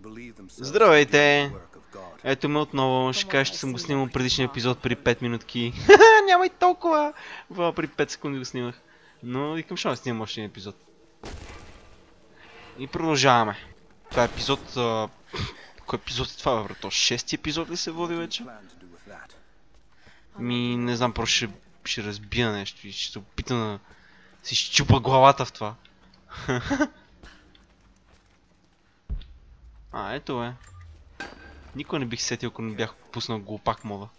Здравейте! Ето ме отново. Ще кажа, че съм го снимал предишния епизод при 5 минутки. Няма и толкова! При 5 секунди го снимах. Но викам, ще снимам още един епизод. И продължаваме. Това е епизод... Кой епизод е това, бе, брато? 6-ти епизод ли се води вече? Не знам, просто ще разбия нещо и ще се опитам да си щупа главата в това. Ето е. Никой не бих сетил, ако не бях пуснал глупак мода.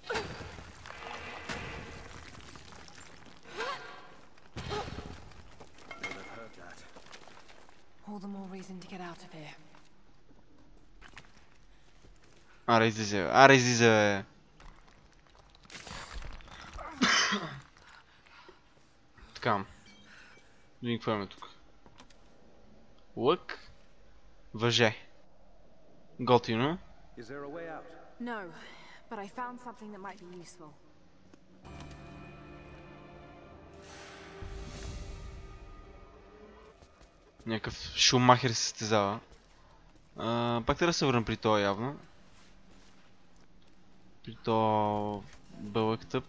Аре излиза, бе. Така. Видим какво имаме тук. Лък. Въже. Готино. No, but I found something that might be useful. Някакъв шумахер се състезава. Пак трябва да се върна при това явно. При това бълък тъп.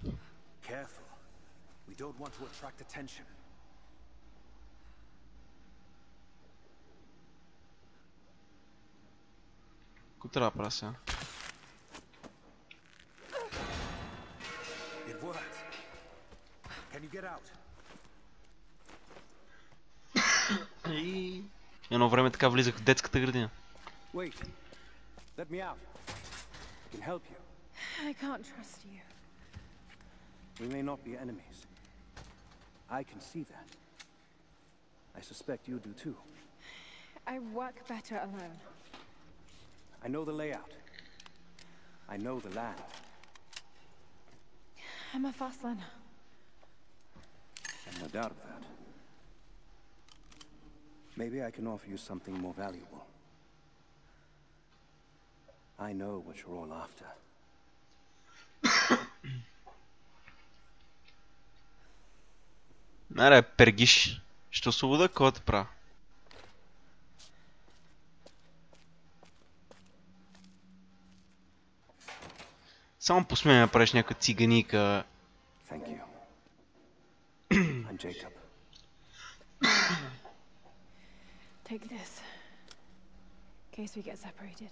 Ко трябва да правя сега? И едно време така влизах в детската градина. I can't trust you. We may not be enemies. I can see that. I suspect you do too. I work better alone. I know the layout. I know the land. I'm a fast learner. And no doubt of that. Maybe I can offer you something more valuable. I know what you're all after. Аре, пергиш. Ще освобода, какво да правя? Само посмей да направиш някаква циганика. Thank you. I'm Jacob. Take this. In case we get separated.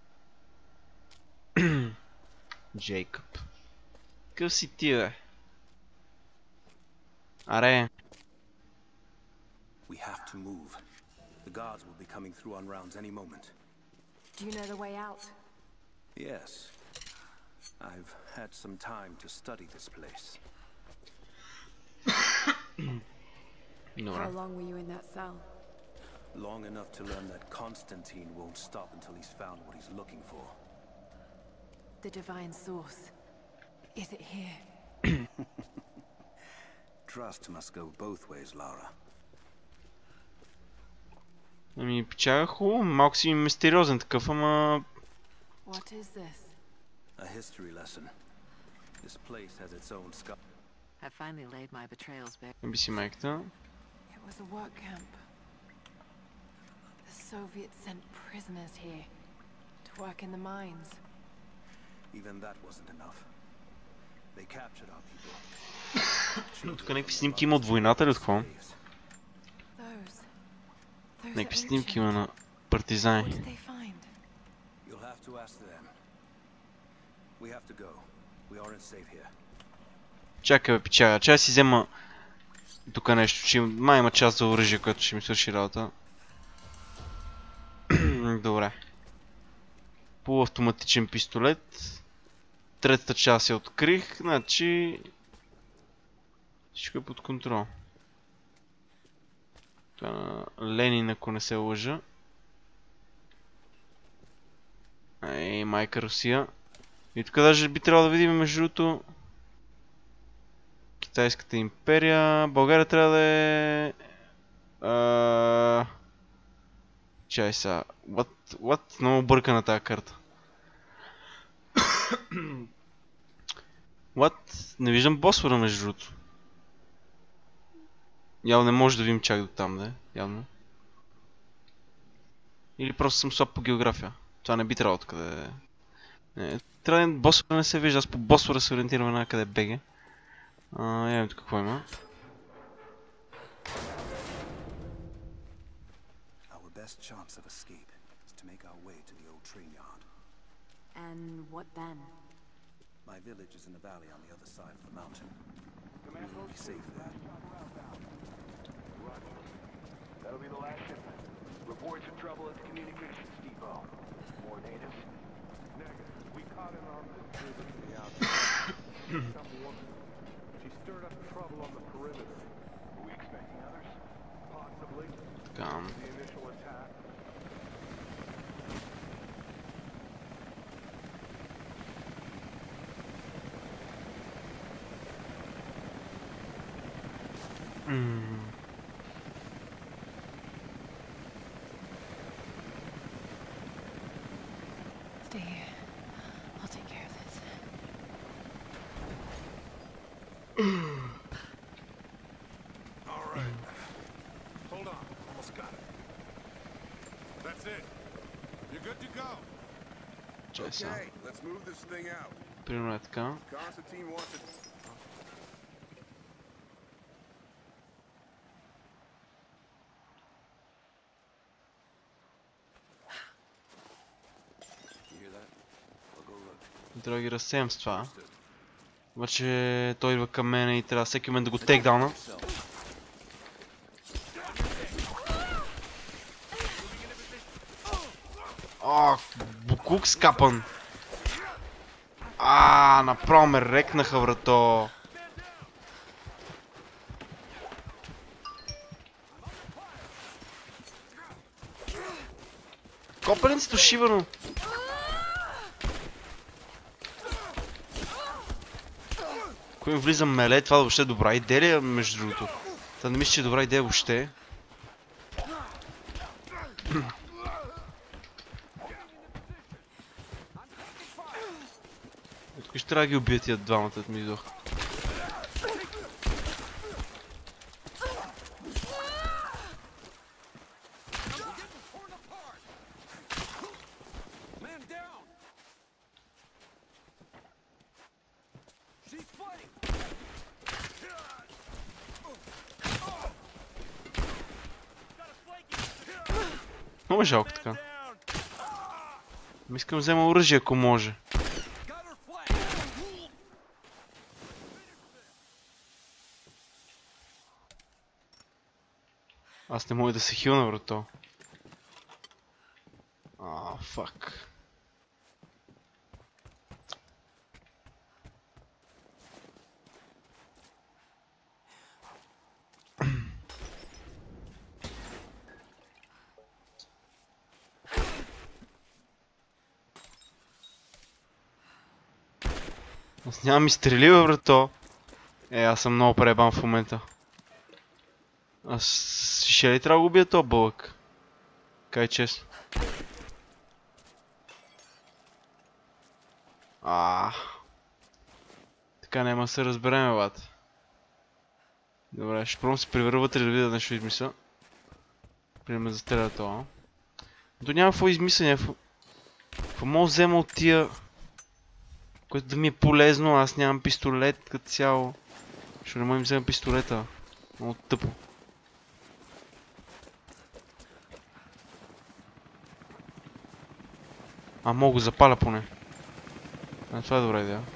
Джейкъб. Къв си ти, бе? Аре. We have to move. The guards will be coming through on rounds any moment. Do you know the way out? Yes. I've had some time to study this place. How long were you in that cell? Long enough to learn that Constantine won't stop until he's found what he's looking for. The divine source. Is it here? Trust must go both ways, Lara. Печага хубаво, малко си мистериозен такъв, ама... What is this? A history lesson. This place has its own scar. I finally laid my betrayals bare. Би си майката. It was a work camp. The Soviets sent prisoners here to work in the mines. Even that wasn't enough. They captured our people. Тук някакви снимки има от войната ли от какво? Those Някакви are снимки има ancient. на What партизани. did they find? You'll have to ask them. We have to go. We aren't safe here. Чакай, бе, печага. Чай си взема тук нещо, че май има част за оръжие, което ще ми свърши работа. Добре. Полуавтоматичен пистолет. Третата част я открих, значи... Всичко е под контрол. Това на Ленин, ако не се лъжа. Ей, майка Русия. И тук даже би трябвало да видим между другото Китайската империя. България трябва да е... Чай сега. What? Много бърка на тази карта. What? Не виждам Босфора между другото. Явно не може да видим чак до там, да е? Явно. Или просто съм слаб по география. Това не би трябвало откъде. Трябва да босфора не се вижда, аз по босфора се ориентирам на къде беге. Явим тук какво има. Our best chance of escape is to make our way to the old train yard. And what then? My village is in the valley on the other side of the mountain. We'll be safe there. That'll be the last shipment. Reports of trouble at the communications depot. More natives? Negative. We caught an armed intruder from the outside. Some woman. She stirred up trouble on the perimeter. Are we expecting others? Possibly. The initial attack. Stay here. I'll take care of this. All right. Hold on. Almost got it. That's it. You're good to go. Чай сега. Okay, let's move this thing out. Примерно е така. Constantine wants it. You hear that? I'll go look. Трябва да ги разсеям с това. Обаче той идва към мен и трябва всеки момент да го тейкдауна. Буклук скапан. Направо ме рекнаха, врато. Копеленцето шибано. Кой ми влиза меле, това въобще е добра идея ли, между другото? Това не мисля, че е добра идея въобще. Тук ще трябва да ги убия тия двамата, да ми идох. Много е жалко така. Искам да взема оръжие, ако може. Аз не мога да се хилна, брато. Фак. Аз нямам и стрели, бе, брато. Аз съм много пребан в момента. Аз ще ли трябва да го убия този бълък? Кай честно. Така няма да се разбереме, бат. Добре, ще пробвам се превърна вътре да видя нещо измисля. Примерно за стреля това. Но няма какво измисля, някакво. Какво мога да взема от тия... Което да ми е полезно, аз нямам пистолет като цяло. Ще не мога да им взема пистолета. Много тъпо. Мога го запаля поне. Това е добра идея.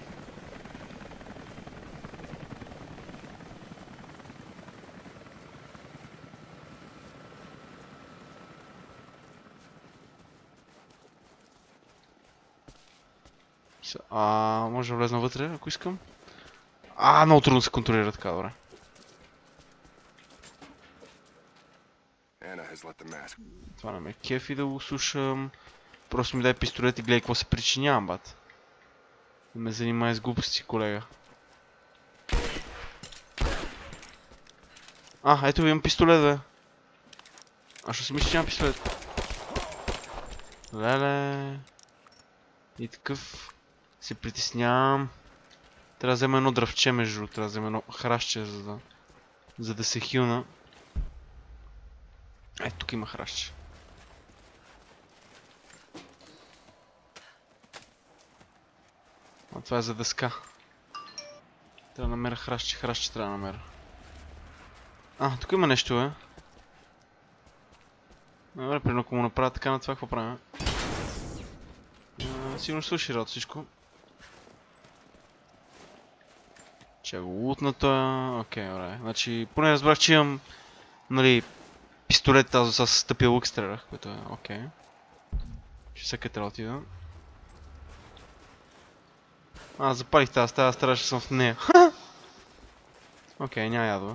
Може да влезна вътре, ако искам. Много трудно се контролира така, добре. Това не ме кефи да го слушам. Просто ми дай пистолет и гледай какво се причинявам, бат. Не ме занимай с глупости, колега. Ето имам пистолет, бе. Що си мисля, че нямам пистолет? Леле. И такъв... се притеснявам. Трябва да взема едно дръвче, между другото. Трябва да взема едно хращче, за да се хилна. Тук има хращче. Това е за дъска. Трябва да намеря хращче, хращче трябва да намеря. Тук има нещо, бе. Добре, примерно ако му направя така на това, какво правим? Сигурно свърши работа всичко. Че го лутна това. Окей, добре. Значи, поне разбрах, че имам, нали, пистолет тази с стъпия лук стрелях, което е окей. Ще всеки трябва да отида. Запалих тази стая, стараше съм в нея. Окей, няма ядове.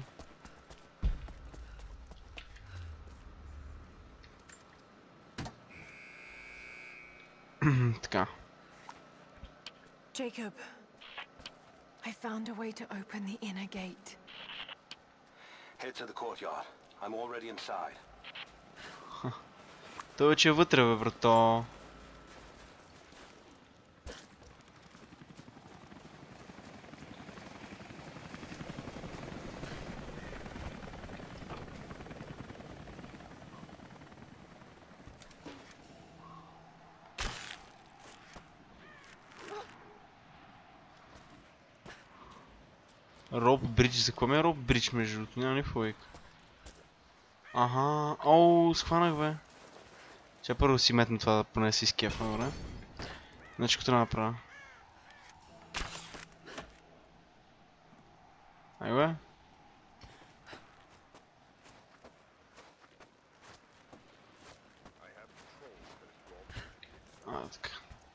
Така. Jacob, I found a way to open the inner gate. Head to the courtyard. I'm already inside. Той вече е вътре, бе, брато. Роб Бридж, за какво ми е Роб Бридж между другото? Няма никаква логика. Схванах, бе. Че първо си метна това да поне си скефна, добре. Значи, какво трябва да направя? Ай, бе. Така.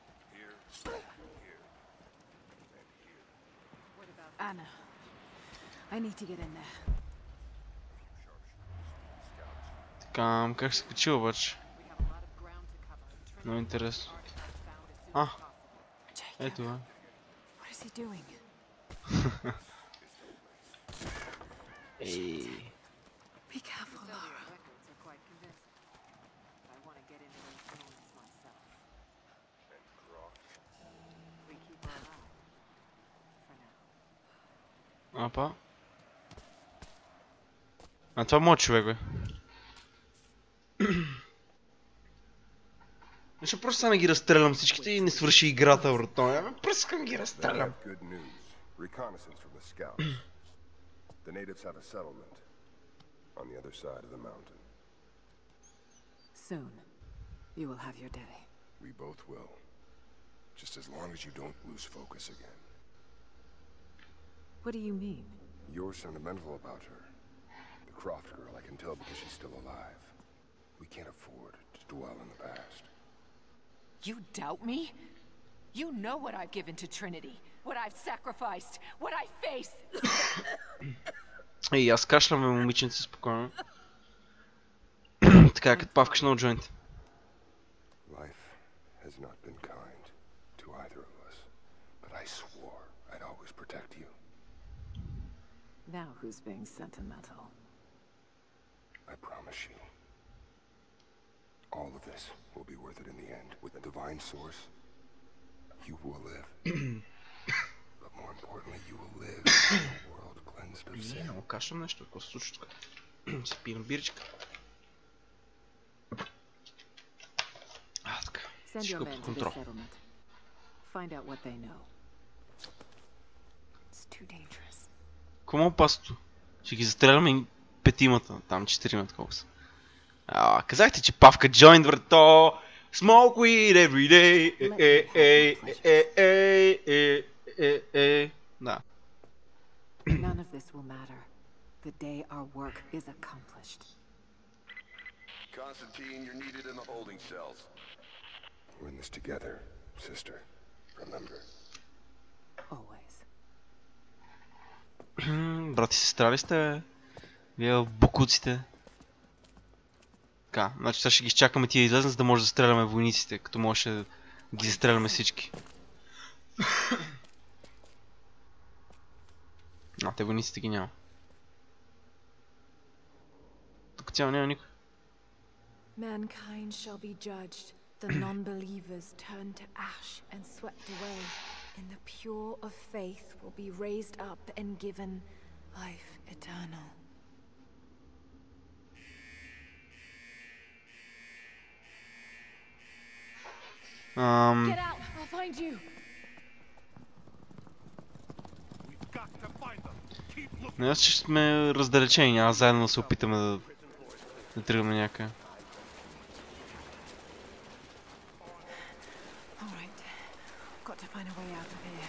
Anna, I need to get in there. Така, как се качи обаче? Много интересно. Ето, бе. What is he doing? Ей. Be careful, Lara. Апа. Това е моят човек, бе. Защо просто само ги разстрелям всичките и не свърши играта, брато? Просто ги разстрелям. Reconnaissance from the scouts. The natives have a settlement on the other side of the mountain. Soon, you will have your day. We both will. Just as long as you don't lose focus again. What do you mean? You're sentimental about her. The Croft girl, I can tell because she's still alive. We can't afford to dwell in the past. You doubt me? You know what I've given to Trinity, what I've sacrificed, what I face. Ей, аз кашлям, момиченце, спокойно. Така, като павкаш на джойнт. Life has not been kind to either of us, but I swore I'd always protect you. Now who's being sentimental? I promise you. All of this will be worth it in the end. With the divine source, you will live. But more importantly, you will live in a world cleansed of sin. Няма кашлям нещо, какво се случва тук? Си пием биричка. Така. Send your Всичко men под to the контрол. settlement. Find out what they know. It's too dangerous. Кому опасното? Ще ги застреляме петимата, там четиримата колко са. Казахте, че павка joint, брато! Smoke weed every day! Да. None of this will matter. The day our work is accomplished. Constantine, you're needed in the holding cells. We're in this together, sister. Remember. Always. Брати, сестра ли сте, бе? Вие в букуците. Така, значи сега ще ги изчакаме тия излезна, за да може да стреляме войниците, като може да ги застреляме всички. Те войниците ги няма. Тук цяло няма никой. Mankind shall be judged, the non-believers turned to ash and swept away, and the pure of faith will be raised up and given life eternal. Get out! I'll find you! Не, аз че сме раздалечени, няма заедно да се опитаме да тръгнем някъде. Alright. Got to find a way out of here.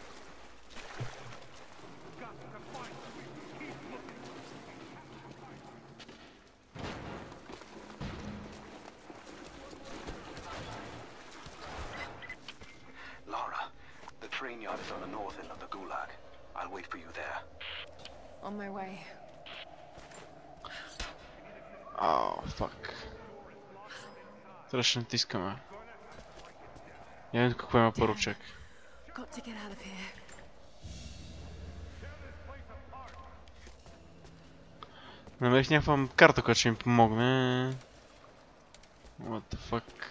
Lara, the train yard is on the north end of the Gulag. I'll wait for you there. On my way. Фак. Трябваше да натискаме. Я видим какво има първо чек. Got to get out of here. Намерих някаква карта, която ще ми помогне. What the fuck.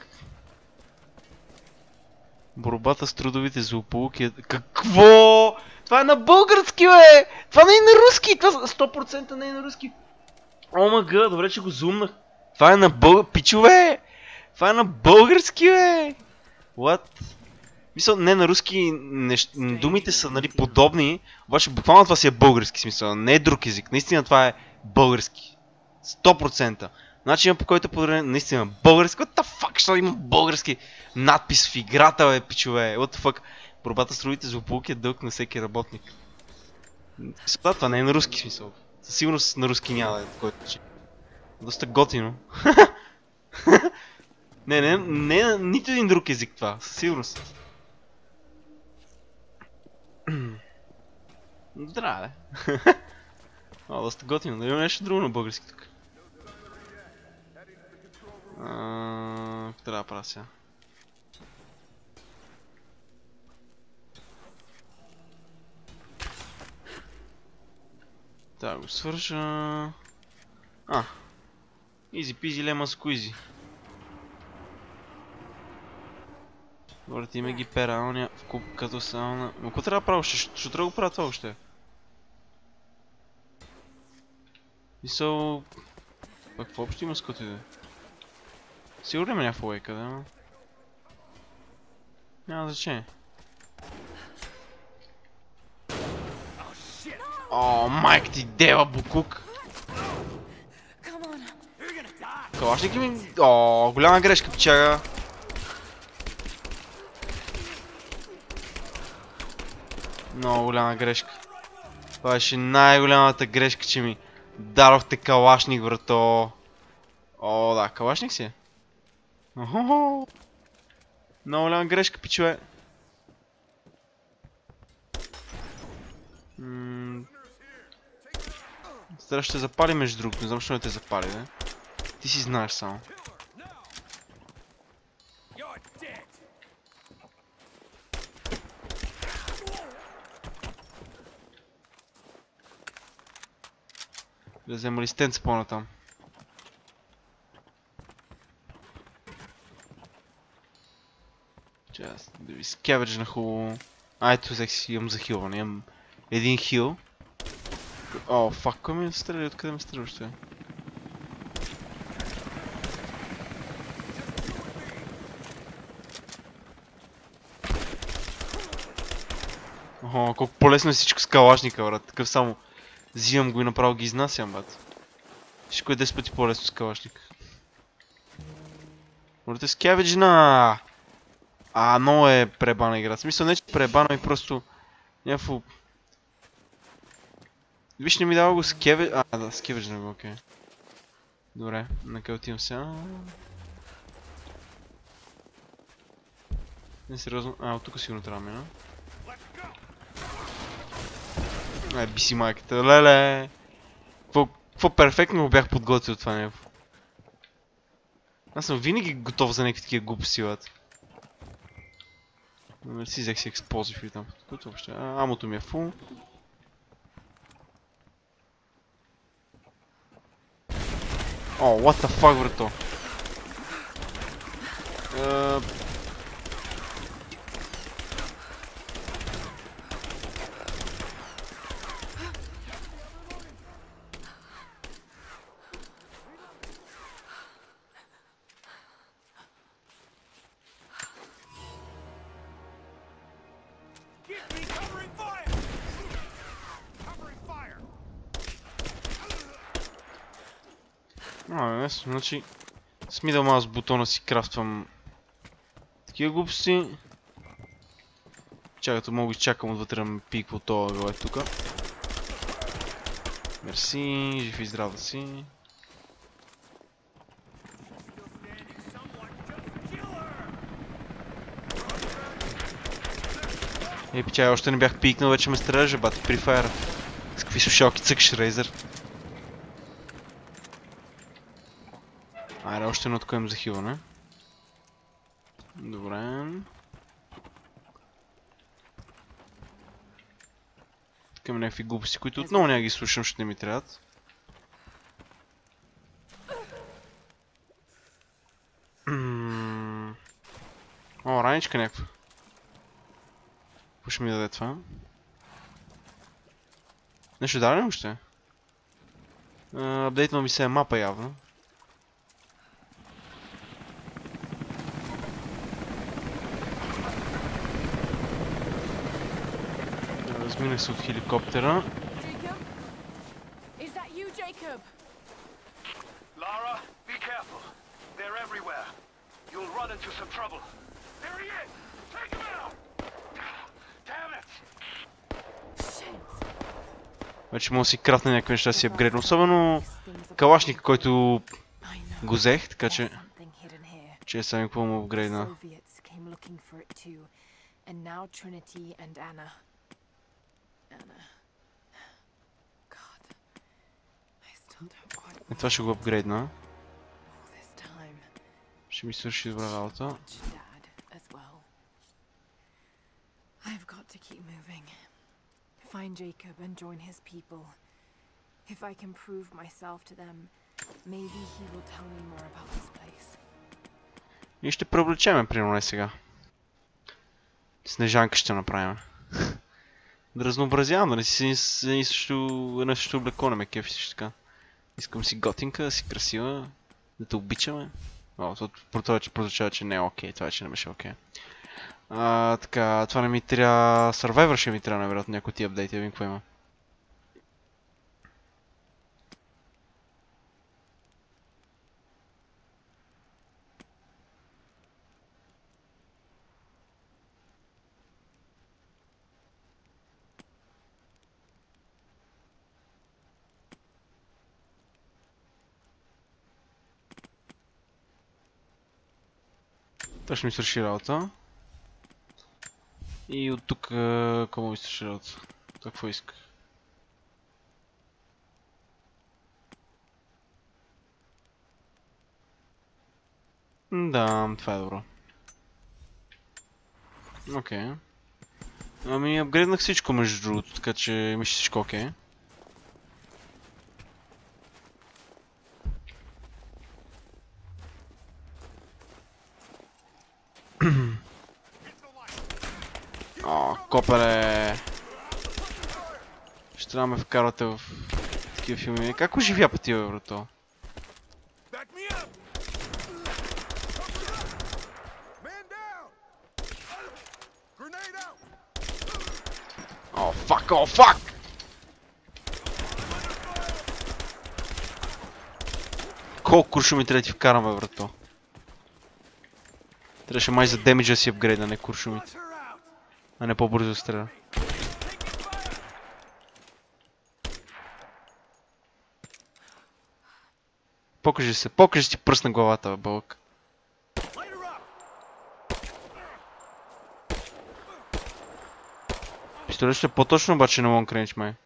Борбата с трудовите злополуки е... Какво? Това е на български, бе! Това не е на руски! Това 100% не е на руски! О, мага, добре, че го зумнах. Това е на български... Пичове! Това е на български, бе! What? Мисъл, не на руски думите са, нали, подобни, обаче буквално това си е български смисъл, не е друг език. Наистина това е български. 100%. Начинът, по който е подарен наистина български. What the fuck, ще има български надпис в играта, бе, пичове? What the fuck? Борбата с трудовите злополуки е дълг на всеки работник. Да, това не е на руски смисъл. Със сигурност на руски няма да е такова. Доста готино. Не, нито един друг език това, със сигурност. Здраве. Доста готино, да има нещо друго на български тук. Какво трябва да правя сега? Да, го свържа... Изи пизи лема скуизи. Добре, ти ме ги пера, оня в куп като сауна. Но какво трябва да правя? Ще трябва да го правя това още. Мисъл... Пък какво общо има с като иде? Сигурно има някаква лейка, да, но... Няма значение. О, майк ти дева, букук! Калашники ми... О, голяма грешка, пичага. Много голяма грешка. Това беше най-голямата грешка, че ми дадохте калашник, брато. О, да, калашник си е. Охо. Много голяма грешка, пичове. Сега ще запали между другото, не знам защо не те запали, да? Ти си знаеш само. Да взема листенца по-натам. Чест, да ви скеведж на хубаво. Ето, взех си, имам захилване, имам един хил. О, фак, кой ми стреля? Откъде ме стреля още? Охо, колко по-лесно е всичко с калашника, брат. Такъв само взимам го и направо ги изнасям, брат. Всичко е 10 пъти по-лесно с калашника. Можете скеведжна! Много е пребана игра. В смисъл не че пребана и просто някакво... Виж, не ми дава го скеведж... да, скеведжна го, окей. Добре, накъде отивам сега? Не, сериозно. От тук сигурно трябва да мина. Биси майката, леле! Какво перфектно го бях подготвил това него. Аз съм винаги готов за някакви такива глупости, бат. Не си взех си експлозив и там. Което въобще? Амото ми е фул. О, what the fuck, брато? Не, значи... С middle mouse бутона си крафтвам... такива глупости. Чакато мога изчакам отвътре да ме пиква това гъл тука. Мерси, жив и здрав да си. Пичай, още не бях пикнал, вече ме стреляш, бати, при файра. С какви слушалки цъкаш, Рейзър? Айде, още едно такова им захиване. Добре. Тук има някакви глупости, които отново няма ги слушам, ще не ми трябват. О, раничка някаква. Какво ще ми даде това? Нещо даде ли още? Апдейтнал ми се е мапа явно. Разминах се от хеликоптера. Lara, be careful. They're everywhere. You'll run into some trouble. There he is! Take him out! Damn it! Вече мога да си крафна някакви неща си апгрейдна. Особено калашника, който го взех, така че... Че сами какво му апгрейдна. Това ще го апгрейдна. Ще ми свърши добра работа. Find Jacob and join his people. If I can prove myself to them, maybe he will tell me more about this place. И ще преоблечеме, примерно, сега. Снежанка ще направим. Да разнообразявам, да не си едно също облекло, не ме кефи си така. Искам си готинка, да си красива, да те обичаме. Прозвучава, че не е окей, това вече не беше окей. Така, това не ми трябва... Survivor ще ми трябва, най-вероятно, някои ти апдейти, да видим какво има. Това ще ми свърши работа. И от тук какво ми свърши работа? Какво исках? Да, това е добро. Окей. Ами апгрейднах всичко между другото, така че мисля всичко окей. О, копеле! Ще трябва да ме вкарвате в такива филми. Как оживя по тия еврото? О, фак, о, фак! Колко куршуми трябва да ти вкараме, еврото? Трябваше май за демиджа си апгрейда, не куршумите. А не по-бързо стреля. Покажи се, покажи ти пръст на главата, бе, бълък. Пистолет ще е по-точно, обаче на лонг рейндж, май.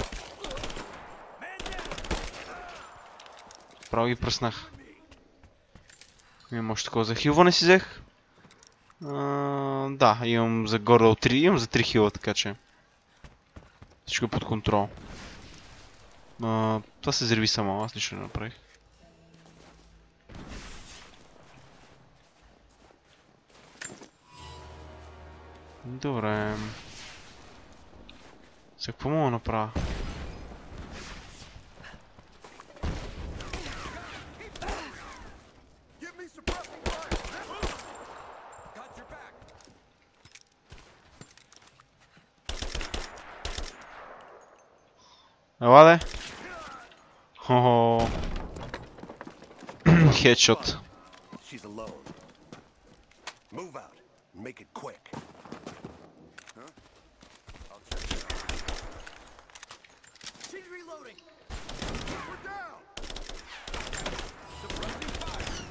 Право ги пръснах. Имам още такова за хилване си взех. Да, имам за горе от 3, имам за 3 хила, така че всичко е под контрол. Това се взриви само, аз нищо не направих. Добре. За какво мога да направя? Ела де? Хо-хо. Хедшот. She's alone. Move out. Make it quick. Huh? I'll check it out. She's reloading. We're down. Suppressing fire.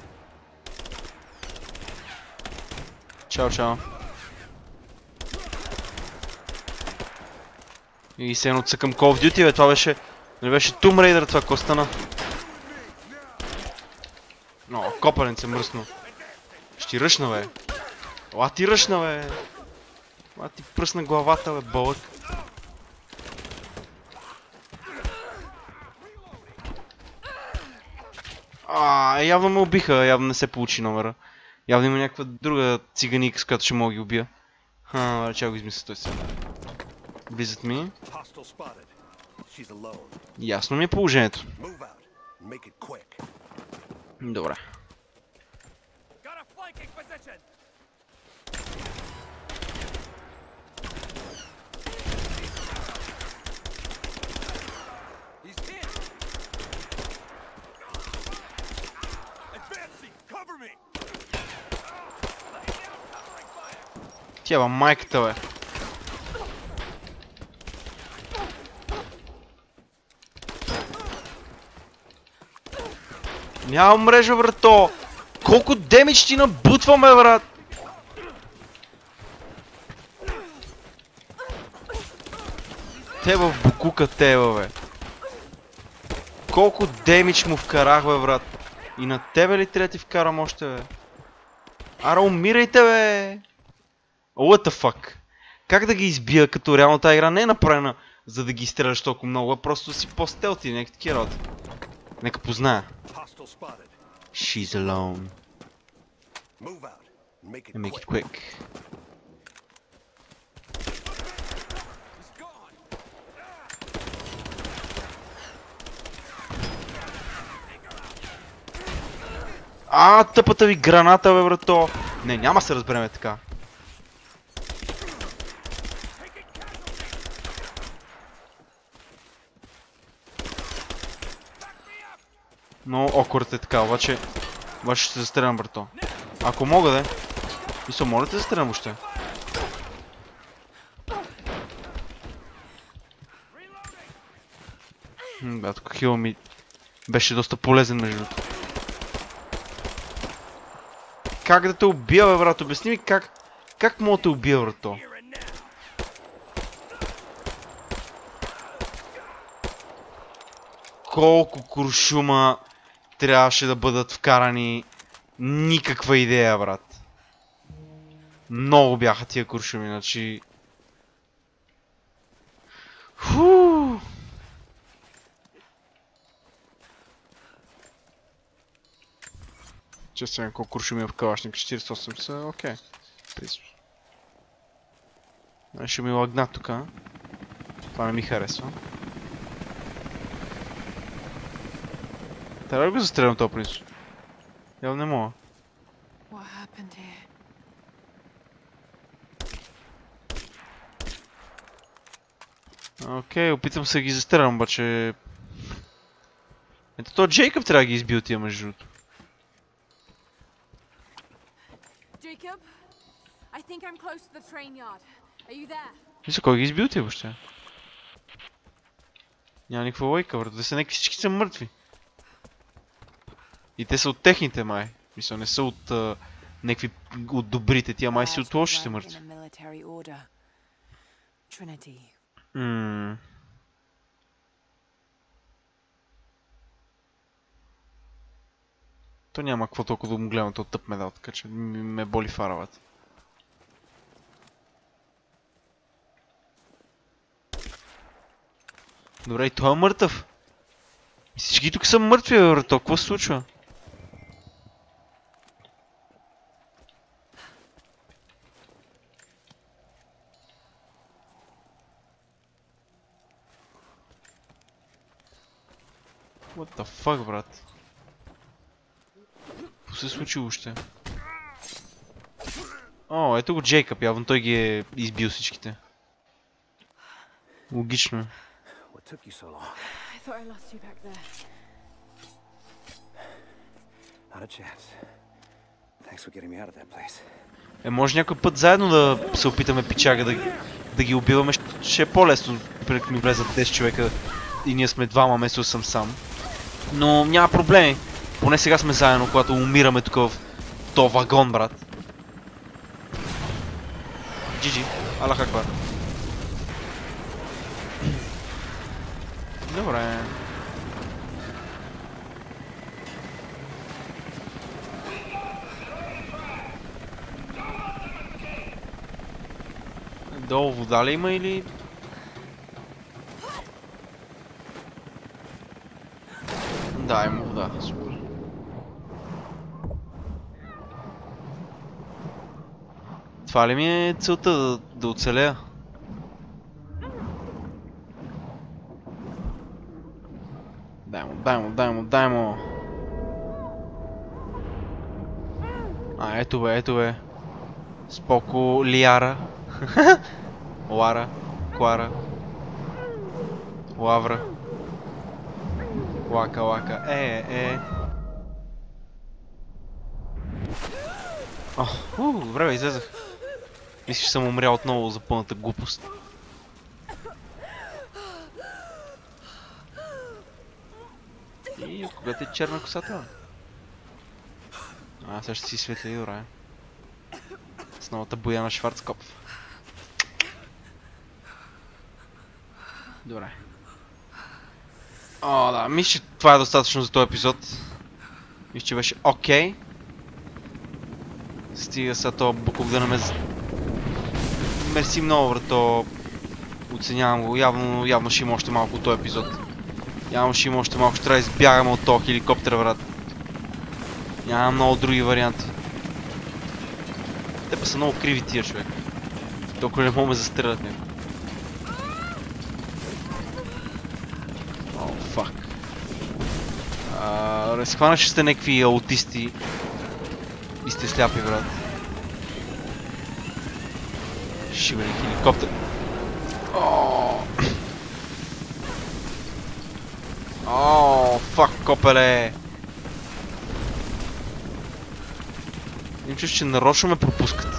Чао, чао. И се едно цъкам Call of Duty, бе, това беше... Не беше Tomb Raider това, Костана. Но, копаренце мръсно. Ще ти ръшна, бе. Ела ти ръшна, бе. Ела ти пръсна главата, бе, бълък. Явно ме убиха, явно не се получи номера. Явно има някаква друга циганика, с която ще мога ги убия. Че го измисля той сега. Близът ми. Ясно ми е положението. Добре. Тя майката, бе. Нямам мрежа, брато! Колко демидж ти набутваме, брат! Те в букука теба, бе. Колко демидж му вкарах, бе, брат. И на тебе ли трябва да ти вкарам още, бе? Ара, умирайте, бе! What the fuck? Как да ги избия, като реално тази игра не е направена, за да ги изстреляш толкова много, а просто си по-стелти, нека такива работи. Нека позная. She's alone. And make it quick. Тъпата ви граната, бе, брато! Не, няма се разбереме така. Много awkward е така, обаче ще се застрелям, брато. Ако мога, да. Мисля, моля да се застрелям въобще. Тук хила ми беше доста полезен, между другото. Как да те убия, бе, брат? Обясни ми как мога да те убия, брато? Колко куршума трябваше да бъдат вкарани? Никаква идея, брат. Много бяха тия куршуми, значи... Честно, колко куршуми е в калашник? 48 са, окей. Ще ми лагна тук. Това не ми харесва. Трябва да го застрелям този принц? Явно не мога. Окей, опитам се да ги застрелям, обаче... Ето то Джейкъб трябва да ги избил тия, между другото. Мисля, кой ги избил тия въобще? Няма никаква лойка, брат. Да са някакви, всички са мъртви. И те са от техните, май. Мисля, не са от някакви от добрите, тия май си от лошите мъртви. То няма какво толкова да му гледам този тъп медал, така че ме боли фаравата. Добре, и той е мъртъв. И всички тук са мъртви, бе, брато. Какво се случва? What the fuck, брат? Какво се случи още? О, ето го Джейкъб, явно той ги е избил всичките. Логично е. Not a chance. Thanks for getting me out of that place. Може някой път заедно да се опитаме пичага да ги убиваме, ще е по-лесно, преди ми влезат 10 човека и ние сме двама, вместо съм сам. Но няма проблеми. Поне сега сме заедно, когато умираме тук в то вагон, брат. GG. Аллах акбар. Добре. Долу вода ли има или... Да, има вода. Супер. Това ли ми е целта да оцелея? Дай му. Ето бе. Споко, Лиара. Лара, Клара, Лавра, Лака. Добре бе, излезах. Мислиш, че съм умрял отново за пълната глупост. И от кога те е черна косата? Сега ще си светли, добре. С новата боя на Шварцкопф. Добре. Да, мисля, че това е достатъчно за този епизод. Мисля, че беше окей. Стига сега това буклук да не ме... Мерси много, брато. Оценявам го. Явно ще има още малко от този епизод. Явно ще има още малко. Ще трябва да избягаме от този хеликоптер, брат. Няма много други варианти. Те па са много криви тия, човек. Толкова не мога ме застрелят някой. Фак. Схвана, че сте някакви аутисти и сте сляпи, брат. Шибен хеликоптер. Фак, копеле. Им чуш, че нарочно ме пропускат.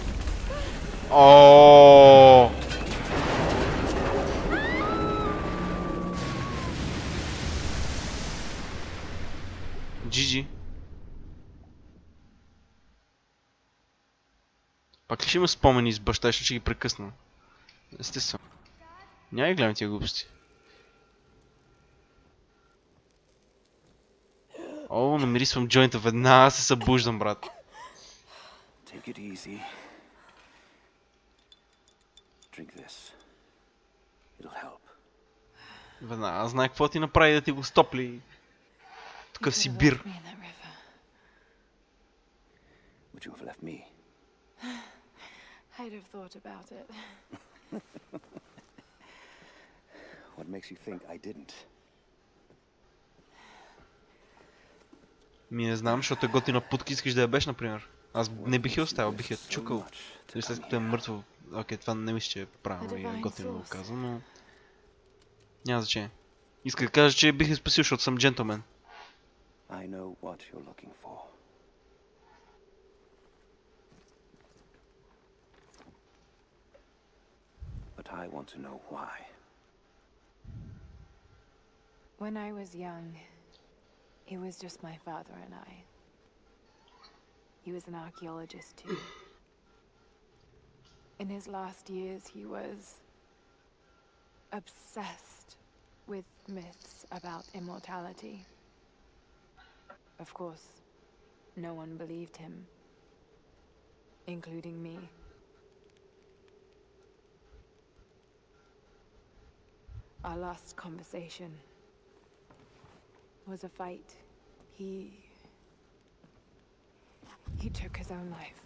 GG. Пак ли ще има спомени с баща, ще ги прекъсна? Естествено. Няма и гледам тия глупости. Намирисвам джойнта веднага, се събуждам, брат. Take it easy. Drink this. It'll help. Веднага, аз знае какво ти направи да ти го стопли. Такъв си бир. Would you have left me? I'd have thought about it. What makes you think I didn't? Не знам, защото е готина путка, искаш да я беш, например. Аз не бих я оставил, бих я чукал. След като е мъртво. Окей, това не мисля, че е правилно и е готино да го казвам, но... Няма значение. Иска да кажа, че бих я спасил, защото съм джентълмен. I know what you're looking for. But I want to know why. When I was young, it was just my father and I. He was an archaeologist too. In his last years, he was obsessed with myths about immortality. Of course, no one believed him, including me. Our last conversation was a fight. He took his own life.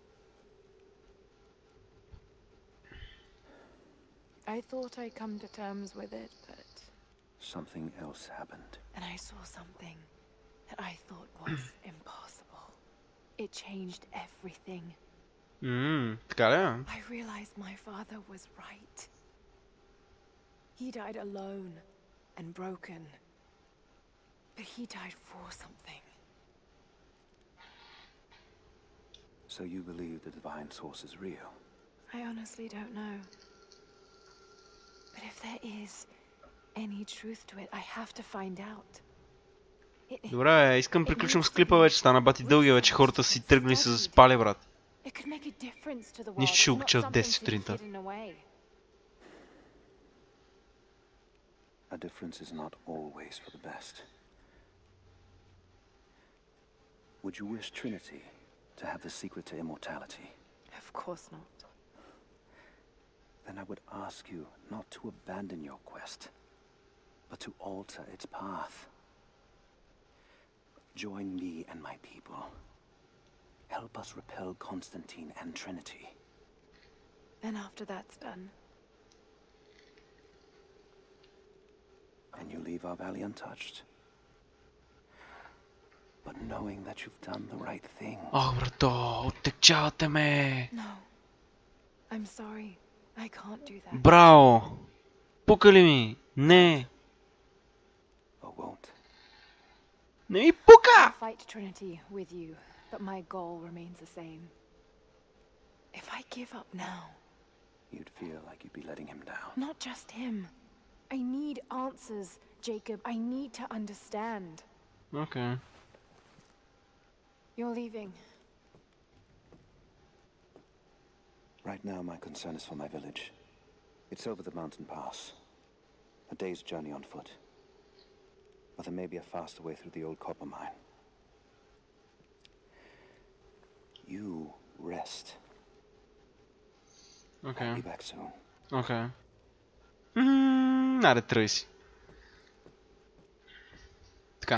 I thought I'd come to terms with it, but... Something else happened. And I saw something that I thought was impossible. It changed everything. Така ли? I realized my father was right. He died alone and broken. But he died for something. So you believe the divine source is real? I honestly don't know. But if there is any truth to it, I have to find out. Добре, искам приключим с клипа вече. Стана бати дългия вече. Хората си тръгнали се заспали, брат. Нищо ще го чат 10 сутринта. A difference is not always for the best. Would you wish Trinity to have the secret to immortality? Of course not. Then I would ask you not to abandon your quest, but to alter its path. Join me and my people. Help us repel Constantine and Trinity. Then after that's done, and you leave our valley untouched. But knowing that you've done the right thing. Ох, брато, оттекчавате ме! no. I'm sorry. I can't do that. Браво! Пука ли ми? Не! Or won't. Не ми пука! I'll fight Trinity with you, but my goal remains the same. If I give up now, You'd feel like you'd be letting him down. not just him. I need answers, Jacob. I need to understand. Окей. You're leaving. Right now, my concern is for my village. It's over the mountain pass. A day's journey on foot. But there may be a faster way through the old copper mine. You rest. Окей. I'll be back soon. Окей. Аре, тръгай си. Така.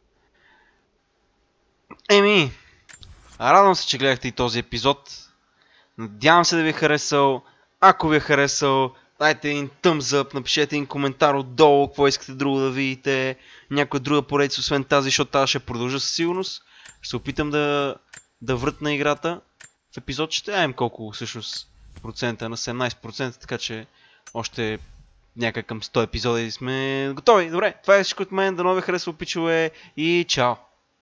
Еми, радвам се, че гледахте и този епизод. Надявам се да ви е харесал. Ако ви е харесал, дайте един thumbs up, напишете един коментар отдолу, какво искате друго да видите. Някоя друга поредица, освен тази, защото тази ще продължа със сигурност. Ще се опитам да врътна играта. В епизод ще видим колко всъщност процента, на 17%, така че още някак към 100 епизода и сме готови. Добре, това е всичко от мен. Дано ви харесва, пичове, и чао!